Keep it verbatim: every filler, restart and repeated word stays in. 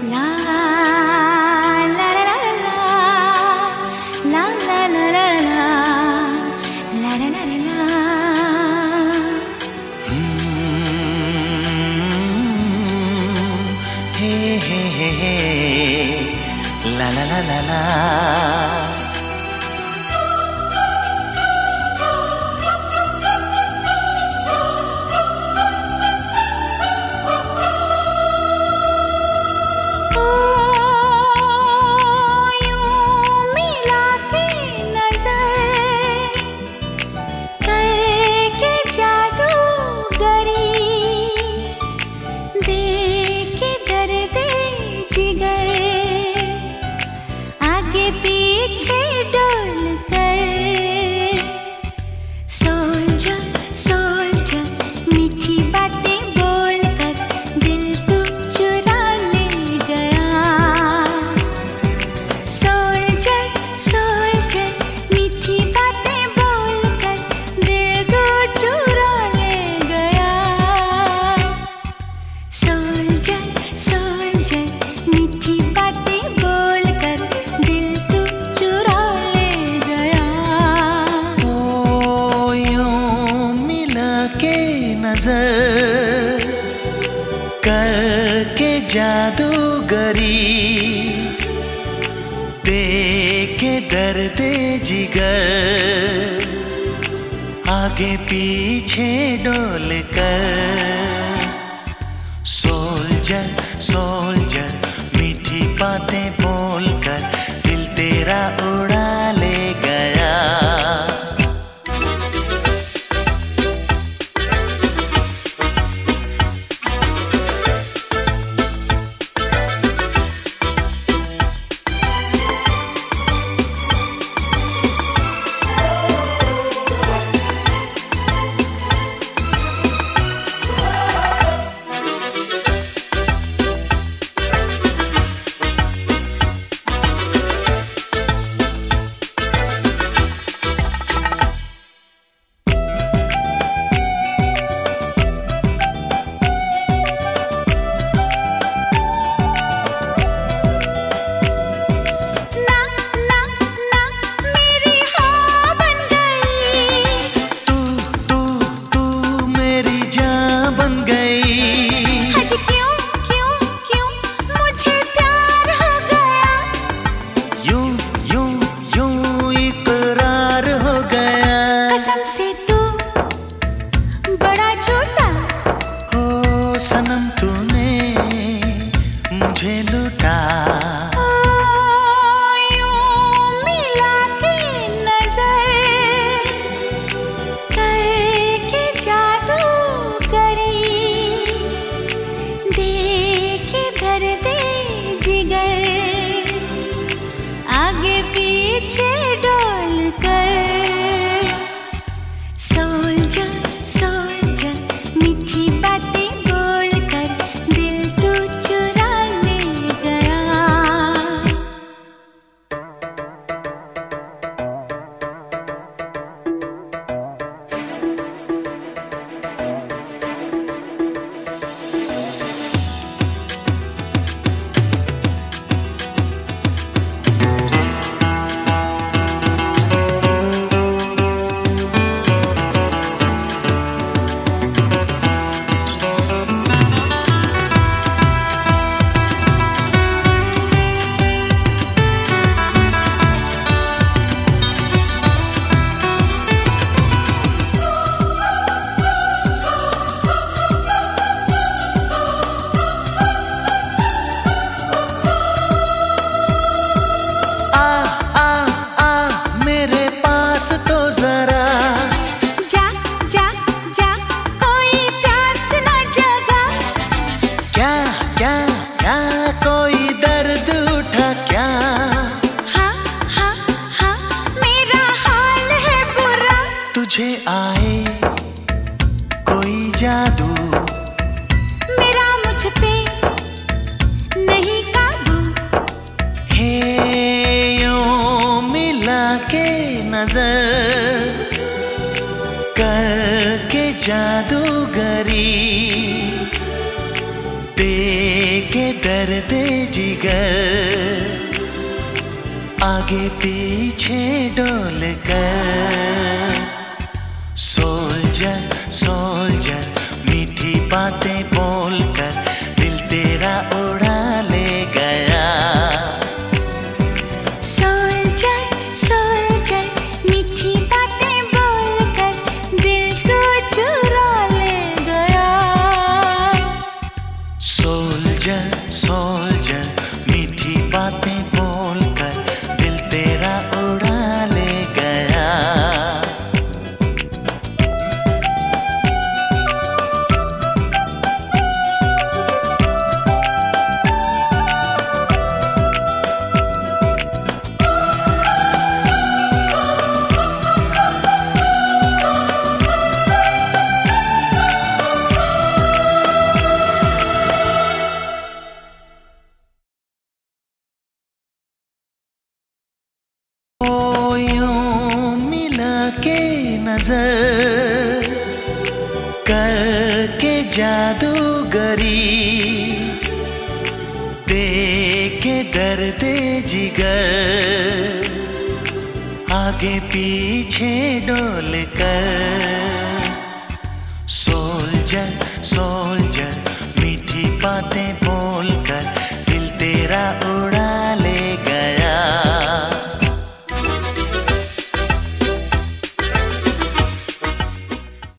ला ला ला ला ला ला ला ला ला ला ला ला ला ला। हे हे हे हे ला ला ला ला ला। पीछे डोल कर सोल्जर सोल्जर मीठी बातें बोल कर दिल तू चुरा ले गया। सोल्जर सोल्जर मीठी बातें बोल कर दिल तू चुरा ले गया। सोल्जर सोल्जर मीठी बातें बोल कर दिल तू चुरा ले गया। ओ यूं मिला के नजर करके जादूगरी देके दर्द जिगर आगे पीछे डोल कर। सोल्जर सोल्जर मीठी बातें बोल कर दिल तेरा उड़ा ले गया। सनम तूने मुझे लुटा। ओ यूं मिला के नजर करके जादूगरी देके दर्द जिगर आगे पीछे डोल कर। सोल्जर सोल्जर मीठी बातें तो जरा जा जा जा कोई प्यास न जगा। क्या क्या क्या कोई दर्द उठा क्या। हाँ हाँ हाँ मेरा हाल है बुरा। तुझे आए कोई जादू मेरा मुझ पे नहीं काबू। हे यूं मिला के नजर करके जादूगरी देके दर्द दर्दे जिगर आगे पीछे डोल कर। सोल्जर सोल्जर मीठी बातें बोलकर दिल तेरा उड़ा ले गया। सोल्जर सोल्जर मीठी बातें बोलकर दिल को चुरा ले गया। सोल्जर सोल्जर मीठी बातें बोलकर दिल तेरा उड़ा ले गया। ओ यूं मिला के नजर करके जादूगरी देके दर्दे जिगर आगे पीछे डोल कर। Soldier soldier